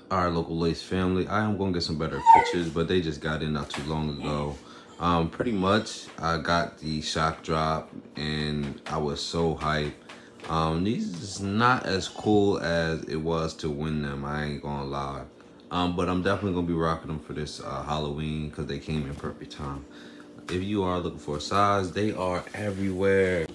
All right, local lace family. I am gonna get some better pictures, but they just got in not too long ago. Pretty much, I got the shock drop, and I was so hyped. These is not as cool as it was to win them. I ain't gonna lie. But I'm definitely gonna be rocking them for this Halloween because they came in perfect time. If you are looking for a size, they are everywhere.